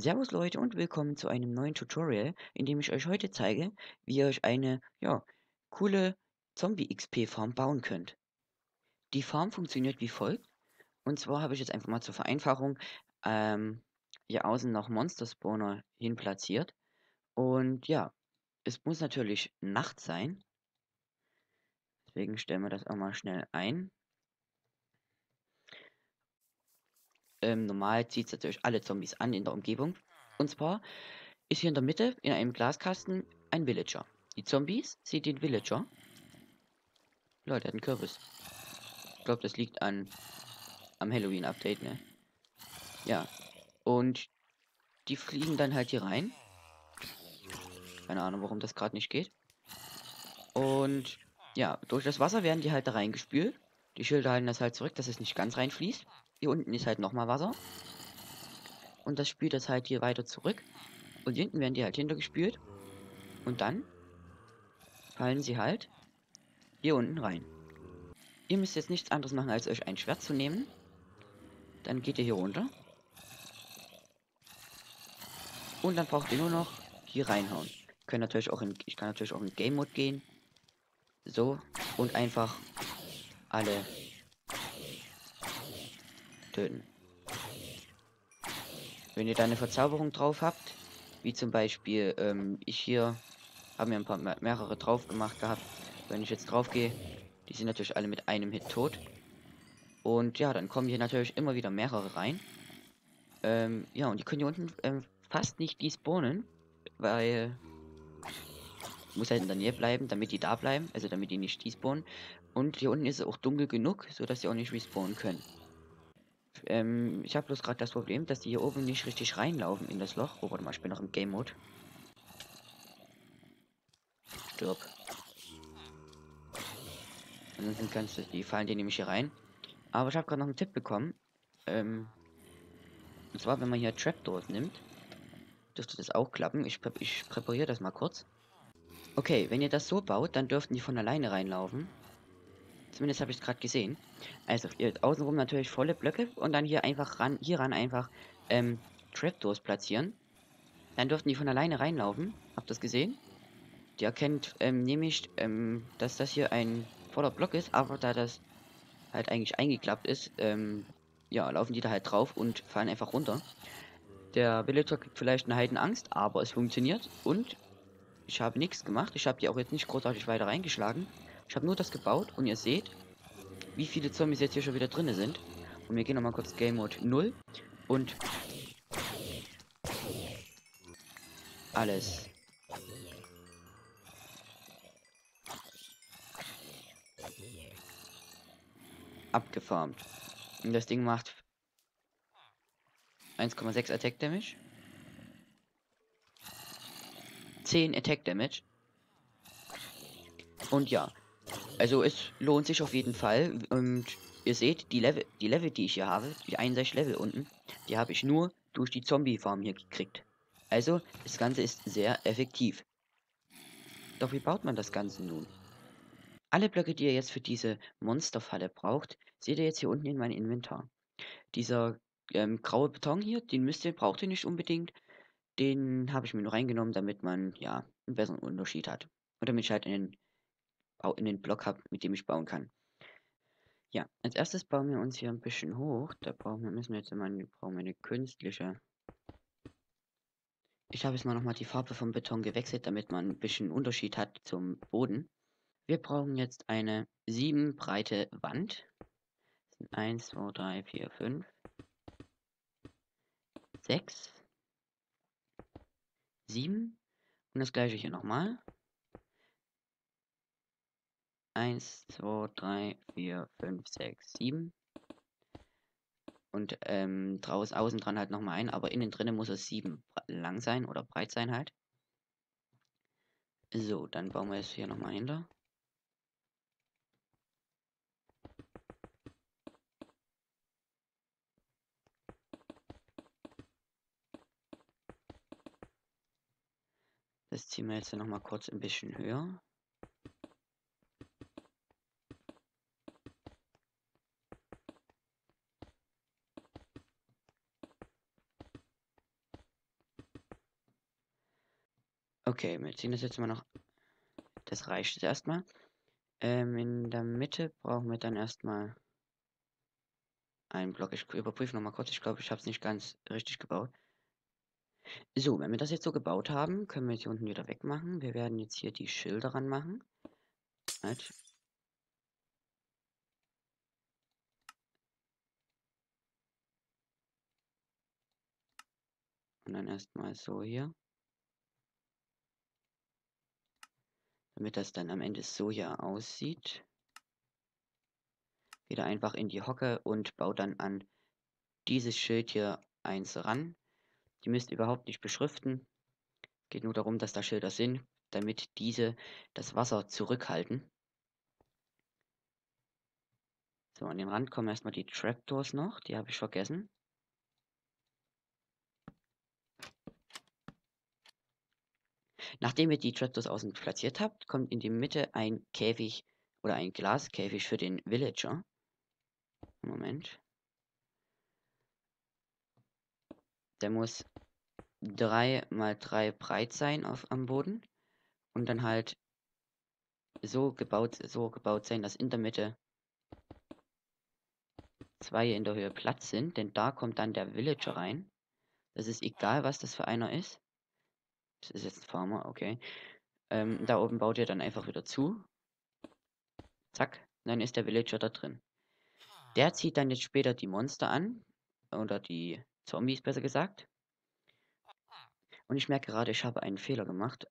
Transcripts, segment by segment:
Servus Leute und willkommen zu einem neuen Tutorial, in dem ich euch heute zeige, wie ihr euch eine, coole Zombie-XP-Farm bauen könnt. Die Farm funktioniert wie folgt. Und zwar habe ich jetzt einfach mal zur Vereinfachung hier außen noch Monster-Spawner hin platziert. Und ja, es muss natürlich Nacht sein. Deswegen stellen wir das auch mal schnell ein. Normal zieht es natürlich alle Zombies an in der Umgebung. Und zwar ist hier in der Mitte in einem Glaskasten ein Villager. Die Zombies sehen den Villager. Leute, hat einen Kürbis. Ich glaube, das liegt am Halloween-Update, ne? Ja. Und die fliegen dann halt hier rein. Keine Ahnung, warum das gerade nicht geht. Und ja, durch das Wasser werden die halt da reingespült. Die Schilder halten das halt zurück, dass es nicht ganz reinfließt. Hier unten ist halt nochmal Wasser. Und das spült das halt hier weiter zurück. Und hinten werden die halt hintergespült. Und dann fallen sie halt hier unten rein. Ihr müsst jetzt nichts anderes machen, als euch ein Schwert zu nehmen. Dann geht ihr hier runter. Und dann braucht ihr nur noch hier reinhauen. Ich kann natürlich auch in Game Mode gehen. So. Und einfach alle töten. Wenn ihr da eine Verzauberung drauf habt, wie zum Beispiel, ich hier habe mir ein paar mehrere drauf gemacht gehabt. Wenn ich jetzt drauf gehe, die sind natürlich alle mit einem Hit tot. Und ja, dann kommen hier natürlich immer wieder mehrere rein. Ja, und die können hier unten fast nicht despawnen, weil muss halt in der Nähe bleiben, damit die da bleiben, also damit die nicht despawnen. Und hier unten ist es auch dunkel genug, sodass sie auch nicht respawnen können. Ich habe bloß gerade das Problem, dass die hier oben nicht richtig reinlaufen in das Loch. Oh, warte mal, ich bin noch im Game Mode. Stirb. Ansonsten kannst du, die fallen dir nämlich hier rein. Aber ich habe gerade noch einen Tipp bekommen. Und zwar, wenn man hier Trapdoors nimmt, dürfte das auch klappen. Ich präpariere das mal kurz. Okay, wenn ihr das so baut, dann dürften die von alleine reinlaufen. Zumindest habe ich es gerade gesehen. Also, ihr außenrum natürlich volle Blöcke und dann hier einfach hieran einfach Trapdoors platzieren. Dann dürften die von alleine reinlaufen. Habt ihr das gesehen? Die erkennt nämlich, dass das hier ein voller Block ist, aber da das halt eigentlich eingeklappt ist, ja, laufen die da halt drauf und fallen einfach runter. Der Villager kriegt vielleicht eine Heidenangst, aber es funktioniert und ich habe nichts gemacht. Ich habe die auch jetzt nicht großartig weiter reingeschlagen. Ich habe nur das gebaut und ihr seht, wie viele Zombies jetzt hier schon wieder drin sind. Und wir gehen nochmal kurz Game Mode 0 und alles abgefarmt. Und das Ding macht 1,6 Attack Damage, 10 Attack Damage. Und ja, also es lohnt sich auf jeden Fall. Und ihr seht, die Level, die ich hier habe, die 61 Level unten, die habe ich nur durch die Zombie-Farm hier gekriegt. Also, das Ganze ist sehr effektiv. Doch wie baut man das Ganze nun? Alle Blöcke, die ihr jetzt für diese Monsterfalle braucht, seht ihr jetzt hier unten in meinem Inventar. Dieser graue Beton hier, braucht ihr nicht unbedingt. Den habe ich mir nur reingenommen, damit man ja einen besseren Unterschied hat. Und damit ich halt in den Block habe, mit dem ich bauen kann. Ja, als erstes bauen wir uns hier ein bisschen hoch. Müssen wir jetzt immer brauchen wir eine künstliche. Ich habe jetzt mal nochmal die Farbe vom Beton gewechselt, damit man ein bisschen Unterschied hat zum Boden. Wir brauchen jetzt eine 7 breite Wand. 1, 2, 3, 4, 5, 6, 7. Und das gleiche hier nochmal. 1, 2, 3, 4, 5, 6, 7. Und draußen außen dran halt nochmal ein, aber innen drinnen muss es 7 lang sein oder breit sein halt. So, dann bauen wir es hier nochmal hinter. Das ziehen wir jetzt nochmal kurz ein bisschen höher. Okay, wir ziehen das jetzt mal noch. Das reicht jetzt erstmal. In der Mitte brauchen wir dann erstmal einen Block. Ich überprüfe nochmal kurz. Ich glaube, ich habe es nicht ganz richtig gebaut. So, wenn wir das jetzt so gebaut haben, können wir jetzt hier unten wieder wegmachen. Wir werden jetzt hier die Schilder ranmachen. Halt. Und dann erstmal so hier. Damit das dann am Ende so hier aussieht. Wieder einfach in die Hocke und baut dann an dieses Schild hier eins ran. Die müsst ihr überhaupt nicht beschriften. Geht nur darum, dass da Schilder sind, damit diese das Wasser zurückhalten. So, an den Rand kommen erstmal die Trapdoors noch. Die habe ich vergessen. Nachdem ihr die Trapdoors außen platziert habt, kommt in die Mitte ein Käfig oder ein Glaskäfig für den Villager. Moment. Der muss 3 mal 3 breit sein am Boden. Und dann halt so gebaut sein, dass in der Mitte 2 in der Höhe Platz sind. Denn da kommt dann der Villager rein. Das ist egal, was das für einer ist. Das ist jetzt ein Farmer, okay. Da oben baut ihr dann einfach wieder zu. Zack, dann ist der Villager da drin. Der zieht dann jetzt später die Monster an. Oder die Zombies, besser gesagt. Und ich merke gerade, ich habe einen Fehler gemacht.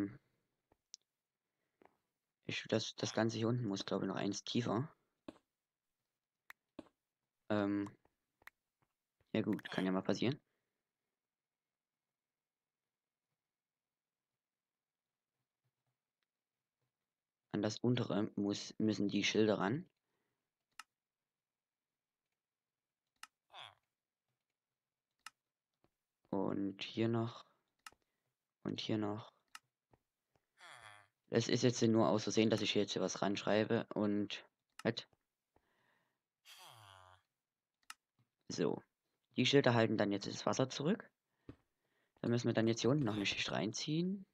Das Ganze hier unten muss, glaube ich, noch eins tiefer. Ja gut, kann ja mal passieren. An das untere müssen die Schilder ran. Und hier noch. Und hier noch. Es ist jetzt nur aus Versehen, dass ich hier jetzt hier was ranschreibe. Und halt. So. Die Schilder halten dann jetzt das Wasser zurück. Da müssen wir dann jetzt hier unten noch eine Schicht reinziehen.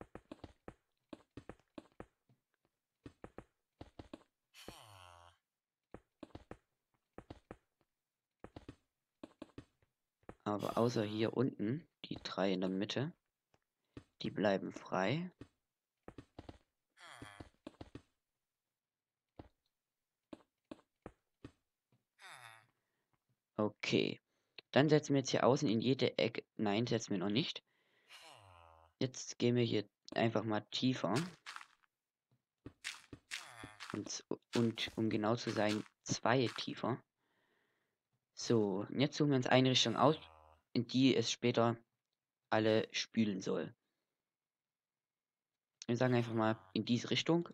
Aber außer hier unten, die 3 in der Mitte, die bleiben frei. Okay. Dann setzen wir jetzt hier außen in jede Ecke. Nein, setzen wir noch nicht. Jetzt gehen wir hier einfach mal tiefer. Und um genau zu sein, 2 tiefer. So, und jetzt suchen wir uns eine Richtung aus, in die es später alle spülen soll. Wir sagen einfach mal in diese Richtung.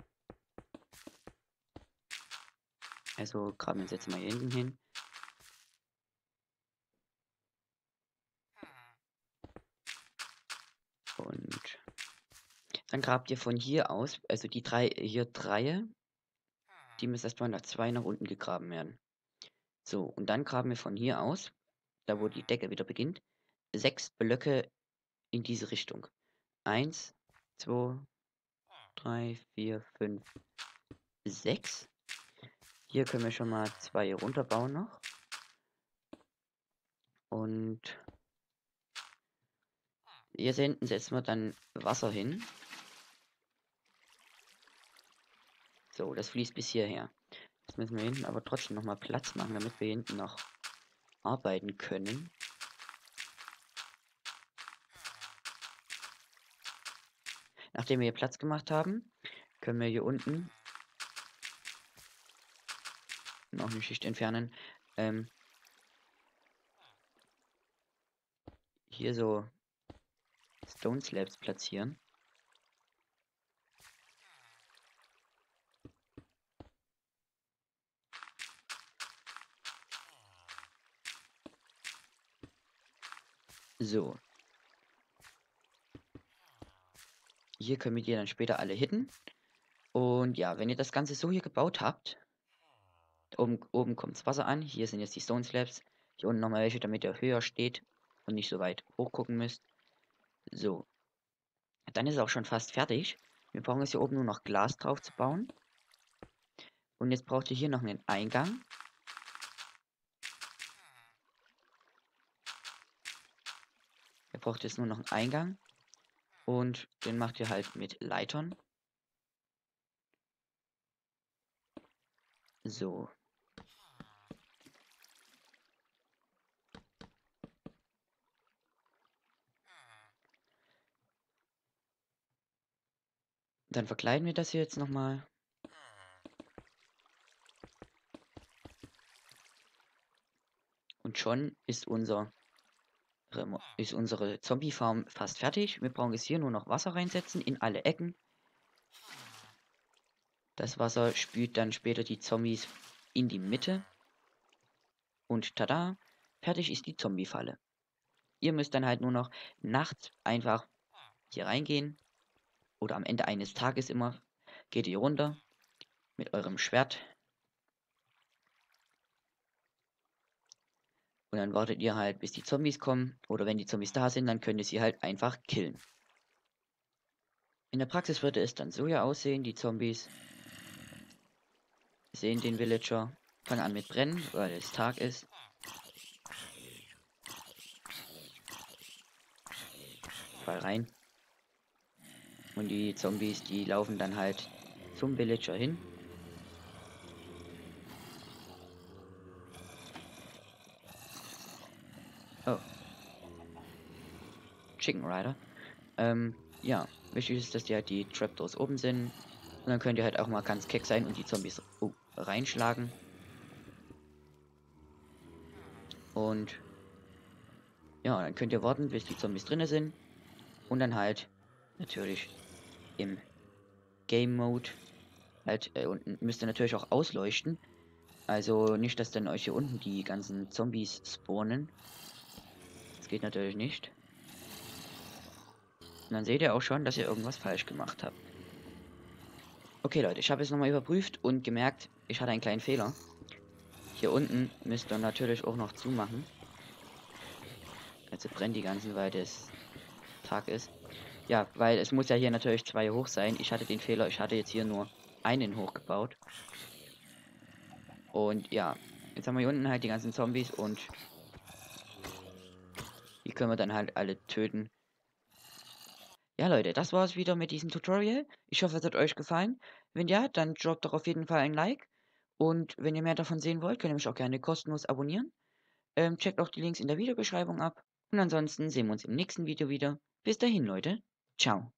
Also graben wir uns jetzt mal hier hinten hin. Und dann grabt ihr von hier aus, also die 3, hier 3, die müssen erstmal nach 2 nach unten gegraben werden. So, und dann graben wir von hier aus, da wo die Decke wieder beginnt, 6 Blöcke in diese Richtung. 1, 2, 3, 4, 5, 6. Hier können wir schon mal 2 runterbauen noch. Und hier hinten setzen wir dann Wasser hin. So, das fließt bis hierher. Jetzt müssen wir hinten aber trotzdem noch mal Platz machen, damit wir hinten noch arbeiten können. Nachdem wir hier Platz gemacht haben, können wir hier unten noch eine Schicht entfernen. Hier so Stone Slabs platzieren. So. Hier können wir die dann später alle hitten. Und ja, wenn ihr das Ganze so hier gebaut habt, oben kommt das Wasser an, hier sind jetzt die Stone Slabs, hier unten nochmal welche, damit ihr höher steht und nicht so weit hochgucken müsst. So. dann ist es auch schon fast fertig. Wir brauchen jetzt hier oben nur noch Glas drauf zu bauen. Und jetzt braucht ihr hier noch einen Eingang. Ihr braucht jetzt nur noch einen Eingang. Und den macht ihr halt mit Leitern. So. Dann verkleiden wir das hier jetzt nochmal. Und schon ist unsere Zombie-Farm fast fertig. Wir brauchen jetzt hier nur noch Wasser reinsetzen in alle Ecken. Das Wasser spült dann später die Zombies in die Mitte. Und tada, fertig ist die Zombie-Falle. Ihr müsst dann halt nur noch nachts einfach hier reingehen. Oder am Ende eines Tages immer. Geht ihr runter mit eurem Schwert. Und dann wartet ihr halt, bis die Zombies kommen. Oder wenn die Zombies da sind, dann könnt ihr sie halt einfach killen. In der Praxis würde es dann so ja aussehen. Die Zombies sehen den Villager, fangen an mit Brennen, weil es Tag ist. Fall rein. Und die Zombies, die laufen dann halt zum Villager hin. Oh. Chicken Rider. Ja, wichtig ist, dass die halt die Trapdoors oben sind. Und dann könnt ihr halt auch mal ganz keck sein und die Zombies reinschlagen. Und ja, dann könnt ihr warten, bis die Zombies drinne sind. Und dann halt natürlich im Game Mode halt unten müsst ihr natürlich auch ausleuchten. Also nicht, dass dann euch hier unten die ganzen Zombies spawnen. Das geht natürlich nicht. Und dann seht ihr auch schon, dass ihr irgendwas falsch gemacht habt. Okay Leute, ich habe es nochmal überprüft und gemerkt, ich hatte einen kleinen Fehler. Hier unten müsst ihr natürlich auch noch zumachen. Also brennt die ganzen, weil das Tag ist. Ja, weil es muss ja hier natürlich 2 hoch sein. Ich hatte den Fehler, ich hatte jetzt hier nur einen hochgebaut. Und ja, jetzt haben wir hier unten halt die ganzen Zombies und die können wir dann halt alle töten. Ja Leute, das war's wieder mit diesem Tutorial. Ich hoffe, es hat euch gefallen. Wenn ja, dann droppt doch auf jeden Fall ein Like. Und wenn ihr mehr davon sehen wollt, könnt ihr mich auch gerne kostenlos abonnieren. Checkt auch die Links in der Videobeschreibung ab. Und ansonsten sehen wir uns im nächsten Video wieder. Bis dahin, Leute. Ciao.